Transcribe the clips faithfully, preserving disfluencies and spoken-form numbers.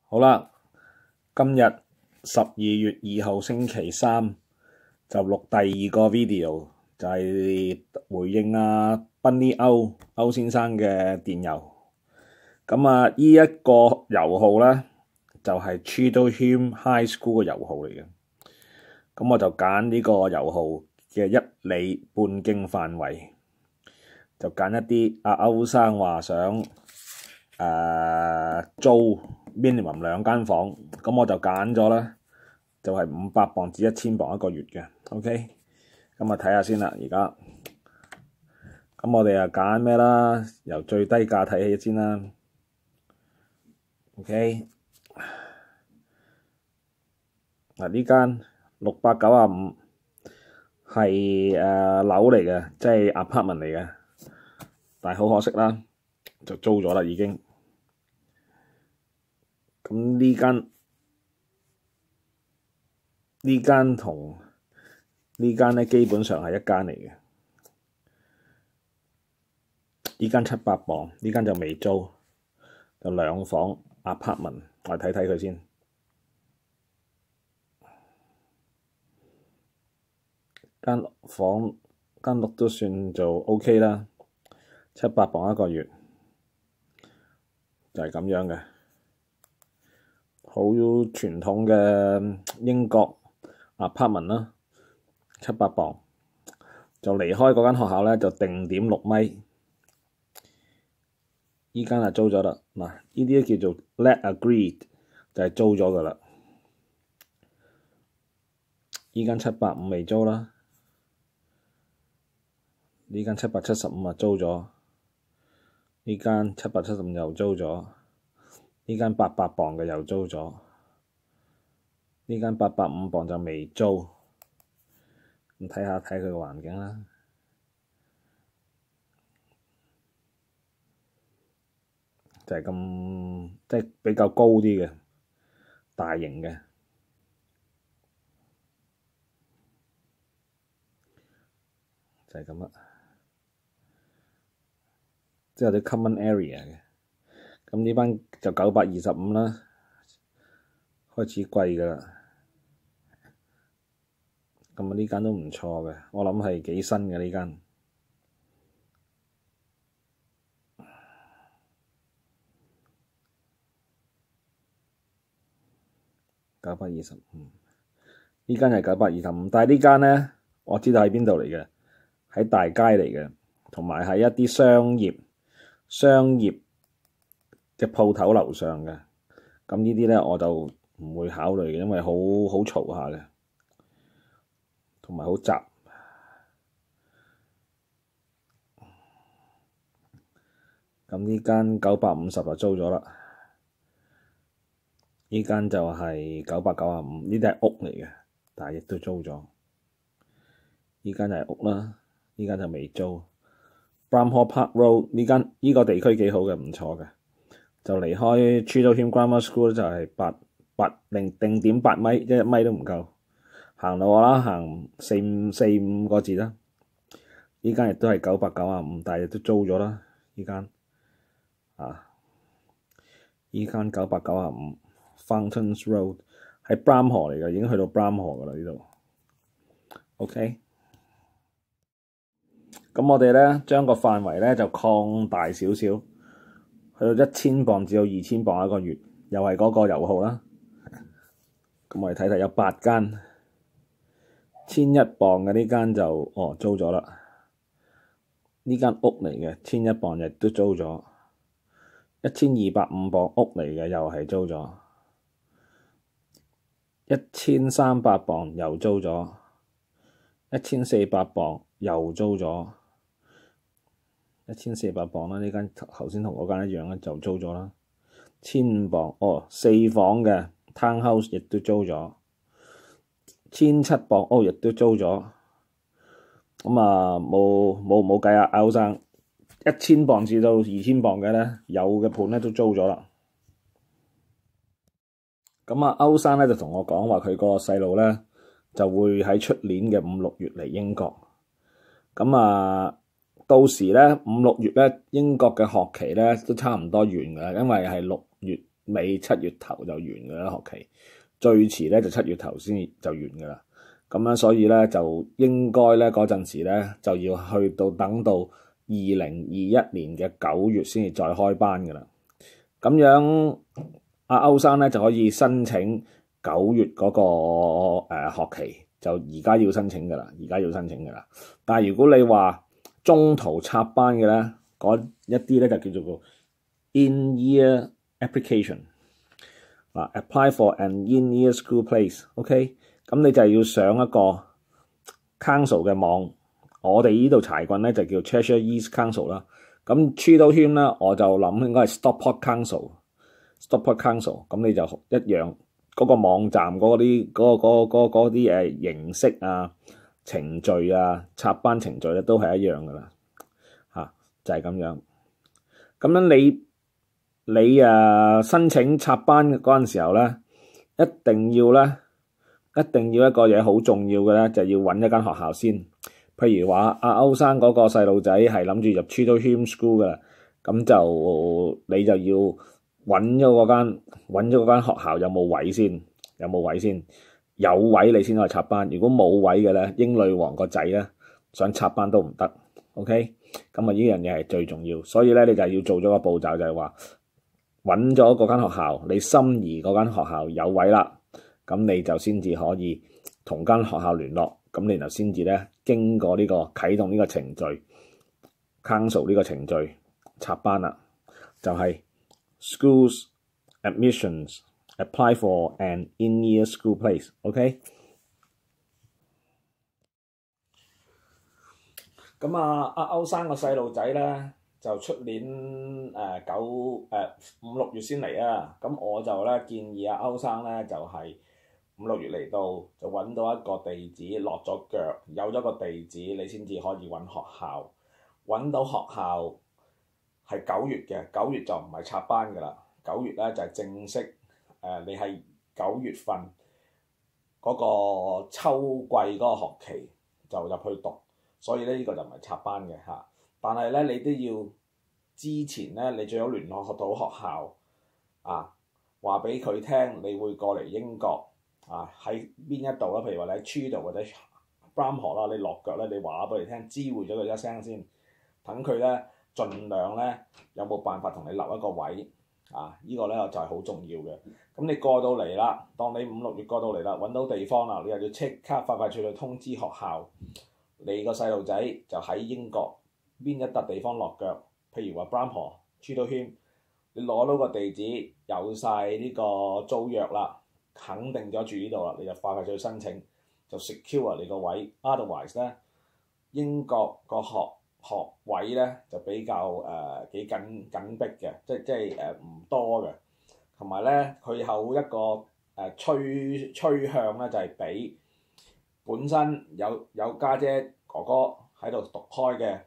好啦，今日十二月二號星期三就錄第二個 video，就係回應阿 Bunny 歐歐先生嘅電郵。咁啊，呢一個郵號咧就係 Cheadle High School 嘅郵號嚟嘅。咁我就揀呢個郵號嘅一里半徑範圍，就揀一啲阿歐生話想誒、呃、租 minimum 兩間房，咁我就揀咗咧，就係五百磅至一千磅一個月嘅。OK，咁啊睇下先啦，而家咁我哋啊揀咩啦？由最低價睇起先啦。OK， 嗱呢間六百九十五係誒樓嚟嘅，即係 apartment 嚟嘅，但係好可惜啦，就租咗啦已經。咁呢間呢間同呢間咧基本上係一間嚟嘅。呢間七百磅，呢間就未租，就兩房 apartment， 我睇睇佢先。間房間屋都算做 OK 啦，七百磅一個月，就係咁樣嘅。好傳統嘅英國 apartment 啦，七百磅就離開嗰間學校咧，就定點六米。依間啊租咗啦，嗱呢啲叫做 let agreed， 就係租咗噶啦。依間七百五未租啦，呢間七百七十五啊租咗，呢間七百七十五又租咗。呢間八百磅嘅又租咗，呢間八百五磅就未租。咁睇下睇佢個環境啦，就係咁，即係比較高啲嘅，大型嘅，就係咁啦。即係有啲 common area 嘅。咁呢班就九百二十五啦，開始貴㗎啦。咁啊呢間都唔錯嘅，我諗係幾新嘅呢間。九百二十五，呢間係九百二十五，但係呢間咧，我知道喺邊度嚟嘅，喺大街嚟嘅，同埋係一啲商業商業嘅鋪頭樓上嘅。咁呢啲咧我就唔會考慮嘅，因為好好嘈下嘅，同埋好雜。咁呢間九百五十就租咗啦，呢間就係九百九十五，呢啲係屋嚟嘅，但係亦都租咗。呢間就係屋啦，呢間就未租。Bramhall Park Road 呢間呢個地區幾好嘅，唔錯嘅。就離開 Cheadle Grammar School 就係八八零定點八米，一一米都唔夠。行路啦，行四五四五個字啦。呢間亦都係九百九十五，但係亦都租咗啦。呢間啊，呢間九百九十五 Fountains Road 係 Bramhall 嚟嘅，已經去到 Bramhall 噶啦呢度。OK， 咁我哋咧將個範圍咧就擴大少少。去到一千磅至到二千磅一個月，又係嗰個郵號啦。咁我哋睇睇有八間，千一磅嘅呢間就哦租咗啦。呢間屋嚟嘅，千一磅亦都租咗。一千二百五磅屋嚟嘅又係租咗。一千三百磅又租咗。一千四百磅又租咗。一千四百磅啦，呢間頭先同嗰間一樣咧，就租咗啦。千五磅，哦，四房嘅 townhouse 亦都租咗。千七磅，哦，亦都租咗。咁啊，冇冇冇計啊，歐生，一千磅至到二千磅嘅咧，有嘅盤咧都租咗啦。咁啊，歐生咧就同我講話，佢個細路咧就會喺出年嘅五六月嚟英國。咁啊〜到時咧五六月咧，英國嘅學期咧都差唔多完㗎啦，因為係六月尾七月頭就完㗎啦學期，最遲咧就七月頭先就完㗎啦。咁樣所以咧就應該咧嗰陣時咧就要去到等到二零二一年嘅九月先至再開班㗎啦。咁樣阿歐生咧就可以申請九月嗰、那個誒、呃、學期，就而家要申請㗎啦，而家要申請㗎啦。但係如果你話中途插班嘅咧，嗰一啲咧就叫做個 in-year application 嗱 ，apply for an in-year school place，OK，、okay? 咁你就係要上一個 council 嘅網，我哋呢度柴郡咧就叫 Cheshire East Council 啦。咁 Cheadle 咧我就諗應該係 Stockport Council，Stockport Council， 咁你就一樣嗰、那個網站嗰啲嗰個嗰啲誒形式啊、程序啊、插班程序咧都係一樣噶啦，嚇、啊、就係、是、咁樣。咁樣你你誒、啊、申請插班嗰陣時候咧，一定要咧，一定要一個嘢好重要嘅咧，就要揾一間學校先。譬如話阿歐生嗰個細路仔係諗住入 Cheadle School 嘅，咁就你就要揾咗嗰間揾咗嗰間學校有冇位先，有冇位先，有位你先可以插班。如果冇位嘅咧，英女王個仔咧想插班都唔得。OK， 咁啊呢樣嘢係最重要，所以咧你就要做咗個步驟，就係話揾咗嗰間學校，你心儀嗰間學校有位啦，咁你就先至可以同間學校聯絡。咁你就先至咧，經過呢個啟動呢個程序 ，council 呢個程序插班啦，就係、是、schools admissions apply for an in-year school place，OK？、Okay? 咁啊，阿歐生個細路仔咧，就出年誒、呃、九誒、呃、五六月先嚟啊。咁我就咧建議阿歐生咧就係、是。五六月嚟到就揾到一個地址，落咗腳，有咗個地址，你先至可以揾學校。揾到學校係九月嘅，九月就唔係插班㗎啦。九月咧就係、是、正式誒、呃，你係九月份嗰個秋季嗰個學期就入去讀，所以咧呢、這個就唔係插班嘅嚇。但係咧你都要之前咧，你最好聯絡到學校啊，話俾佢聽，你會過嚟英國。啊喺邊一度啦？譬如話你喺 Cheadle 或者 Bramhall 啦，你落腳咧，你話俾佢聽，知會咗佢一聲先，等佢咧盡量咧有冇辦法同你留一個位啊？這個、呢個咧就係、是、好重要嘅。咁你過到嚟啦，當你五六月過到嚟啦，揾到地方啦，你又要即刻快快脆脆通知學校，你個細路仔就喺英國邊一笪地方落腳，譬如話 Bramhall、Cheadle，你攞到個地址，有晒呢個租約啦。肯定咗住呢度啦，你就快快去申請，就 secure 你個位。Otherwise 咧，英國個學學位咧就比較誒幾、呃、緊緊迫嘅，即即係誒唔多嘅。同埋咧，佢有一個誒、呃、趨趨向咧，就係、是、俾本身有有家姐，姐哥哥喺度讀開嘅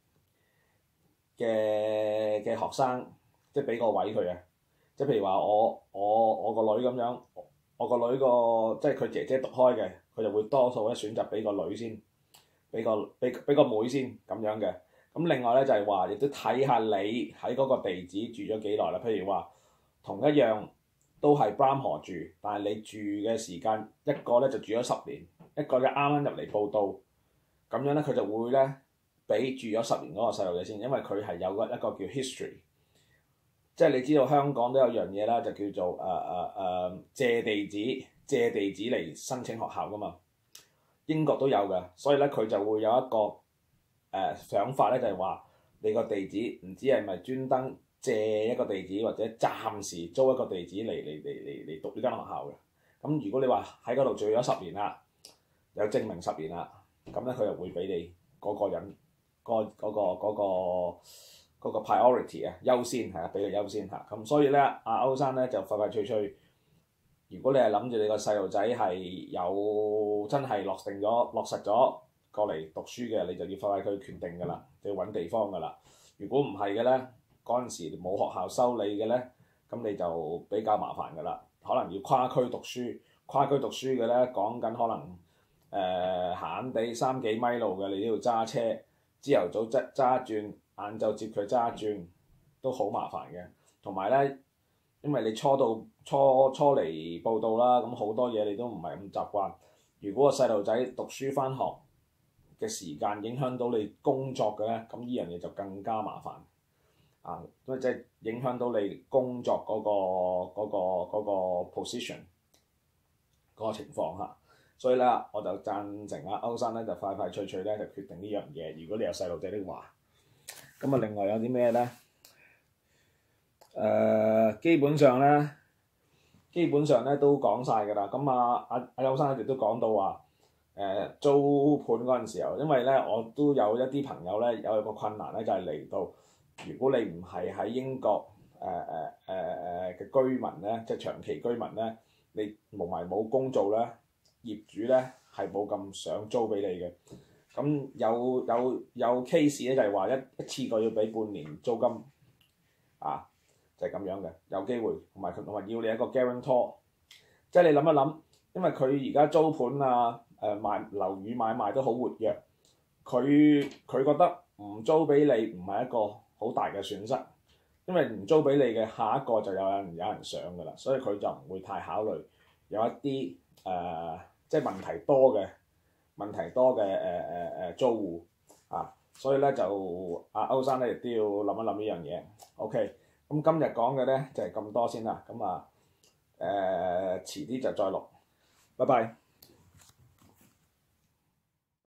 嘅嘅學生，即係俾個位佢啊！即係譬如話我我我個女咁樣。我個女個即係佢姐姐讀開嘅，佢就會多數咧選擇俾個女先，俾個俾俾個妹先咁樣嘅。咁另外咧就係話，亦都睇下你喺嗰個地址住咗幾耐啦。譬如話同一樣都係 Bramhall 住，但係你住嘅時間一個咧就住咗十年，一個咧啱啱入嚟報到，咁樣咧佢就會咧俾住咗十年嗰個細路仔先，因為佢係有個一個叫 history。即係你知道香港都有樣嘢啦，就叫做誒誒誒借地址，借地址嚟申請學校噶嘛。英國都有嘅，所以咧佢就會有一個誒、呃、想法咧，就係、是、話你個地址唔知係咪專登借一個地址，或者暫時租一個地址嚟嚟嚟嚟嚟讀呢間學校嘅。咁如果你話喺嗰度住咗十年啦，有證明十年啦，咁咧佢就會俾你嗰個人嗰嗰、嗰個嗰、嗰個。嗰個嗰個 priority 啊，優先係啊，俾佢優先嚇。咁所以咧，阿歐生咧就快快脆脆。如果你係諗住你個細路仔係有真係落定咗、落實咗過嚟讀書嘅，你就要快快去決定㗎啦，就要揾地方㗎啦。如果唔係嘅咧，嗰陣時冇學校收你嘅咧，咁你就比較麻煩㗎啦。可能要跨區讀書，跨區讀書嘅咧，講緊可能誒閒地三幾米路嘅，你都要揸車，朝頭早揸揸轉。晏晝接佢揸轉都好麻煩嘅，同埋咧因為你初到初初嚟報到啦，咁好多嘢你都唔係咁習慣。如果個細路仔讀書返學嘅時間影響到你工作嘅咧，咁呢樣嘢就更加麻煩啊！咁即係影響到你工作嗰個嗰個嗰個 position 嗰個情況嚇。所以咧，我就贊成阿歐生咧就快快脆脆咧就決定呢樣嘢。如果你有細路仔的話，咁啊另外有啲咩咧？誒、呃、基本上咧，基本上咧都講晒㗎啦。咁啊，阿阿優生亦都講到話，誒、呃、租盤嗰陣時候，因為咧我都有一啲朋友咧有一個困難咧，就係、是、嚟到，如果你唔係喺英國誒誒誒誒嘅居民咧，即係長期居民咧，你無埋冇工做咧，業主咧係冇咁想租俾你嘅。咁有有有 case 咧就係話一一次過要俾半年租金啊。就係咁樣嘅，有機會同埋同埋要你一個 guarantor，即係你諗一諗，因為佢而家租盤啊、誒賣樓宇買賣都好活躍，佢佢覺得唔租俾你唔係一個好大嘅損失，因為唔租俾你嘅下一個就有人有人上㗎啦，所以佢就唔會太考慮有一啲誒、呃、即係問題多嘅問題多嘅誒誒誒租戶啊，所以咧就阿歐生咧亦都要諗一諗呢樣嘢 ，OK。咁今日講嘅咧就係咁多先啦，咁啊誒遲啲就再錄，拜拜。